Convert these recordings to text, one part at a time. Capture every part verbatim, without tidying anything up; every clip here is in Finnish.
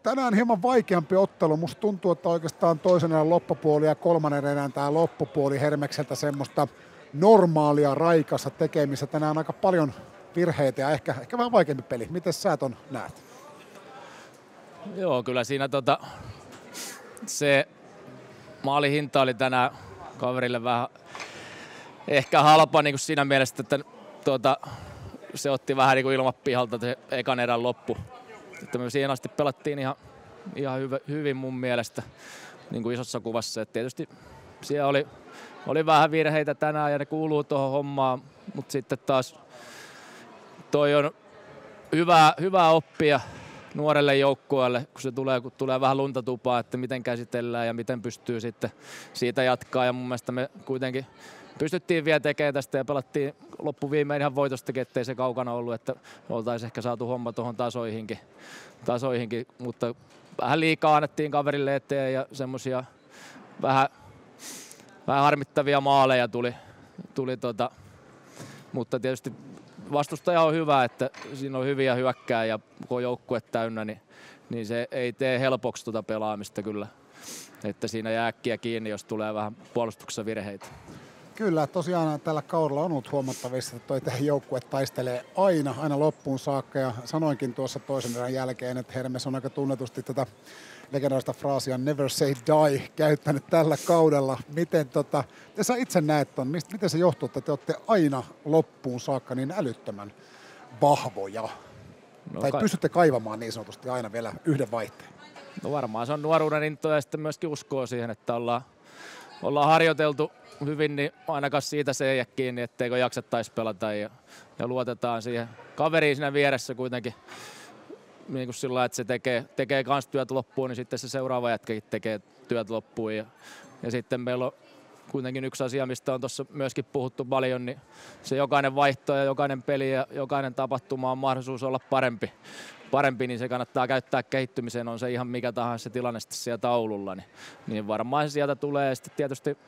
tänään hieman vaikeampi ottelu. Musta tuntuu, että oikeastaan toisen erän loppupuoli ja kolmannen erän tämä loppupuoli Hermekseltä semmoista normaalia raikassa tekemistä. Tänään on aika paljon virheitä ja ehkä, ehkä vähän vaikeampi peli. Miten sä ton näet? Joo, kyllä siinä tota, se maalihinta oli tänään kaverille vähän ehkä halpa niin kuin siinä mielessä, että tuota, se otti vähän niin kuin ilmat pihalta se ekan erän loppu. Että me siihen asti pelattiin ihan, ihan hyvä, hyvin mun mielestä niin kuin isossa kuvassa. Et tietysti siellä oli, oli vähän virheitä tänään ja ne kuuluu tuohon hommaan, mutta sitten taas toi on hyvää, hyvää oppia nuorelle joukkueelle, kun se tulee, kun tulee vähän lunta tupaa, että miten käsitellään ja miten pystyy sitten siitä jatkaa. Ja mun mielestä me kuitenkin pystyttiin vielä tekemään tästä ja pelattiin loppuviimein ihan voitostakin, ettei se kaukana ollut, että oltaisiin ehkä saatu homma tuohon tasoihinkin, tasoihinkin. Mutta vähän liikaa annettiin kaverille eteen ja semmoisia vähän, vähän harmittavia maaleja tuli, tuli tota, mutta tietysti vastustaja on hyvä, että siinä on hyviä hyökkää ja koko joukkue täynnä, niin, niin se ei tee helpoksi tuota pelaamista kyllä. Että siinä jää äkkiä kiinni, jos tulee vähän puolustuksessa virheitä. Kyllä, tosiaan tällä kaudella on ollut huomattavissa, että toi teidän joukkue taistelee aina, aina loppuun saakka. Ja sanoinkin tuossa toisen erän jälkeen, että Hermes on aika tunnetusti tätä legendaarista fraasia never say die käyttänyt tällä kaudella. Miten, tota, te sä itse näet ton, miten se johtuu, että te olette aina loppuun saakka niin älyttömän vahvoja? No, tai ka- pystytte kaivamaan niin sanotusti aina vielä yhden vaihteen? No varmaan se on nuoruuden into ja sitten myöskin uskoo siihen, että ollaan, ollaan harjoiteltu hyvin, niin ainakaan siitä se ei jää kiinni, etteikö jaksettaisi pelata ja, ja luotetaan siihen kaveriin siinä vieressä kuitenkin. Niin kuin sillä, että se tekee, tekee kans työt loppuun, niin sitten se seuraava jätkäkin tekee työt loppuun. Ja, ja sitten meillä on kuitenkin yksi asia, mistä on tuossa myöskin puhuttu paljon, niin se jokainen vaihto ja jokainen peli ja jokainen tapahtuma on mahdollisuus olla parempi. Parempi, niin se kannattaa käyttää kehittymiseen, on se ihan mikä tahansa se tilanne sitten siellä taululla. Niin, niin varmaan se sieltä tulee ja sitten tietysti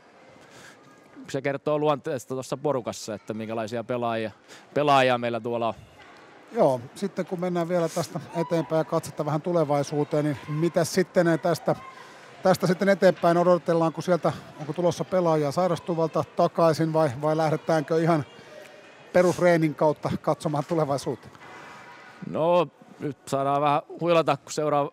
se kertoo luonteesta tuossa porukassa, että minkälaisia pelaajia, pelaajia meillä tuolla on. Joo, sitten kun mennään vielä tästä eteenpäin ja katsetta vähän tulevaisuuteen, niin mitä sitten tästä, tästä sitten eteenpäin odotellaan, kun sieltä onko tulossa pelaajia sairastuvalta takaisin vai, vai lähdetäänkö ihan perusreenin kautta katsomaan tulevaisuuteen? No nyt saadaan vähän huilata, kun seuraava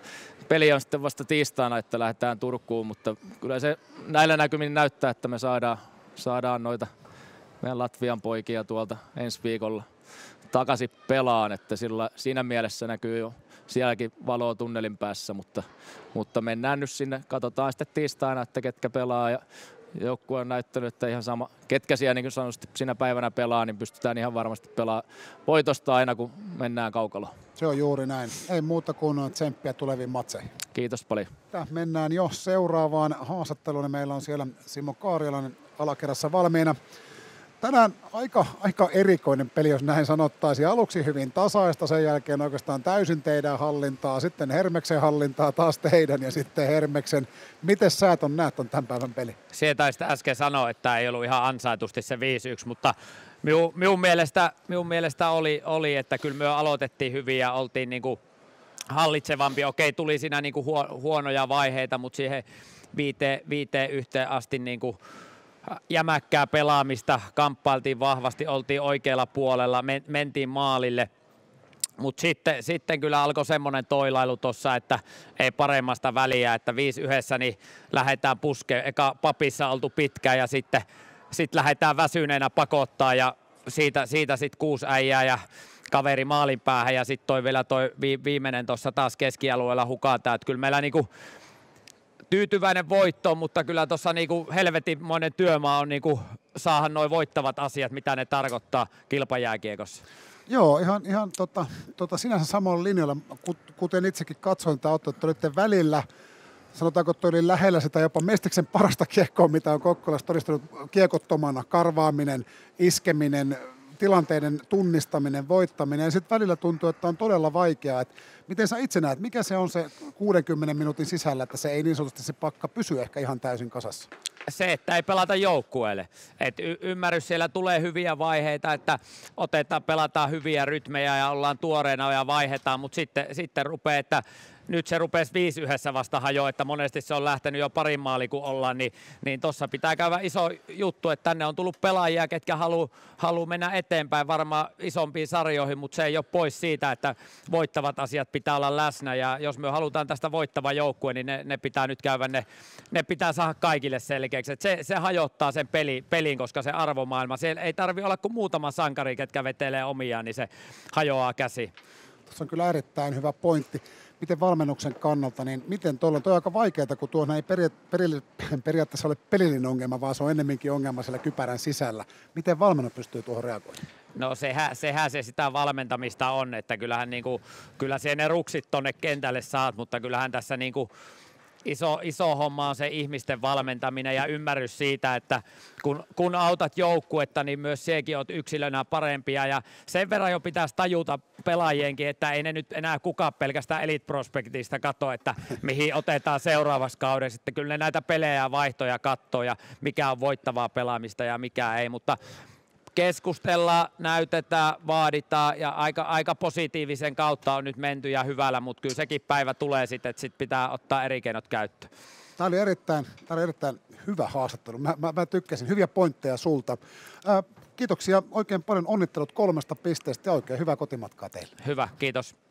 peli on sitten vasta tiistaina, että lähdetään Turkuun, mutta kyllä se näillä näkymin näyttää, että me saadaan, saadaan noita meidän Latvian poikia tuolta ensi viikolla takaisin pelaan, että sillä, siinä mielessä näkyy jo sielläkin valoa tunnelin päässä, mutta, mutta mennään nyt sinne, katsotaan sitten tiistaina, että ketkä pelaa ja joukkue on näyttänyt, että ihan sama, ketkä siellä niin kuin sanotusti siinä päivänä pelaa, niin pystytään ihan varmasti pelaamaan voitosta aina, kun mennään kaukaloon. Se on juuri näin. Ei muuta kuin tsemppiä tuleviin matseihin. Kiitos paljon. Mennään jo seuraavaan haastatteluun. Meillä on siellä Simo Kaarialainen alakerrassa valmiina. Tänään aika, aika erikoinen peli, jos näin sanottaisiin. Aluksi hyvin tasaista, sen jälkeen oikeastaan täysin teidän hallintaa, sitten Hermeksen hallintaa, taas teidän ja sitten Hermeksen. Miten sä ton näet ton tämän päivän peli? Se taisi äsken sanoa, että ei ollut ihan ansaitusti se viisi yksi, mutta minun, minun, mielestä, minun mielestä oli, oli, että kyllä me aloitettiin hyvin ja oltiin niin kuin hallitsevampi. Okei, tuli siinä niin kuin huonoja vaiheita, mutta siihen viiteen, viiteen yhteen asti niin kuin jämäkkää pelaamista, kamppailtiin vahvasti, oltiin oikealla puolella, men, mentiin maalille, mutta sitten, sitten kyllä alkoi semmoinen toilailu tuossa, että ei paremmasta väliä, että viisi yhdessä niin lähdetään puskeen, eka papissa oltu pitkään ja sitten sit lähdetään väsyneenä pakottaa ja siitä, siitä sitten kuusi äijää ja kaveri maalin päähän ja sitten toi vielä toi viimeinen tuossa taas keskialueella hukataan, että kyllä meillä niinku tyytyväinen voitto, mutta kyllä tuossa niinku helvetinmoinen työmaa on niinku saada noin voittavat asiat, mitä ne tarkoittaa kilpajääkiekossa. Joo, ihan, ihan tota, tota sinänsä samalla linjalla, kuten itsekin katsoin tätä ottelua, että olitte välillä, sanotaanko, että oli lähellä sitä jopa Mestiksen parasta kiekkoa, mitä on Kokkolassa todistanut kiekottomana, karvaaminen, iskeminen, tilanteiden tunnistaminen, voittaminen, ja sitten välillä tuntuu, että on todella vaikeaa. Et miten sä itse näet, mikä se on se kuudenkymmenen minuutin sisällä, että se ei niin sanotusti se pakka pysy ehkä ihan täysin kasassa? Se, että ei pelata joukkueelle. Et y- ymmärrys, siellä tulee hyviä vaiheita, että otetaan, pelataan hyviä rytmejä ja ollaan tuoreena ja vaihdetaan, mutta sitten, sitten rupeaa, että nyt se rupesi viisi yhdessä vasta hajoa, että monesti se on lähtenyt jo parin maali kun ollaan, niin, niin tuossa pitää käydä iso juttu, että tänne on tullut pelaajia, ketkä haluaa haluu mennä eteenpäin varmaan isompiin sarjoihin, mutta se ei ole pois siitä, että voittavat asiat pitää olla läsnä, ja jos me halutaan tästä voittava joukkue, niin ne, ne pitää nyt käydä, ne, ne pitää saada kaikille selkeäksi. Se, se hajottaa sen peli, pelin, koska se arvomaailma, siellä ei tarvitse olla kuin muutama sankari, ketkä vetelee omiaan, niin se hajoaa käsi. Tuossa on kyllä erittäin hyvä pointti. Miten valmennuksen kannalta, niin miten tuolla, tuo on aika vaikeaa, kun tuohon ei peria- peri- periaatteessa ole pelillinen ongelma, vaan se on ennemminkin ongelma siellä kypärän sisällä. Miten valmennus pystyy tuohon reagoimaan? No sehän, sehän se sitä valmentamista on, että kyllähän niinku, kyllä se ne ruksit tonne kentälle saat, mutta kyllähän tässä niinku Iso, iso homma on se ihmisten valmentaminen ja ymmärrys siitä, että kun, kun autat joukkuetta, niin myös sekin olet yksilönä parempia. Ja sen verran jo pitäisi tajuta pelaajienkin, että ei ne nyt enää kukaan pelkästään Elite Prospectista katso, että mihin otetaan seuraavassa kaudessa. Sitten kyllä ne näitä pelejä ja vaihtoja katsoo ja mikä on voittavaa pelaamista ja mikä ei, mutta keskustellaan, näytetään, vaaditaan ja aika, aika positiivisen kautta on nyt menty ja hyvällä, mutta kyllä sekin päivä tulee sitten, että sit pitää ottaa eri keinot käyttöön. Tämä oli erittäin, tämä oli erittäin hyvä haastattelu. Mä, mä, mä tykkäsin. Hyviä pointteja sulta. Ää, kiitoksia oikein paljon, onnittelut kolmesta pisteestä ja oikein hyvää kotimatkaa teille. Hyvä, kiitos.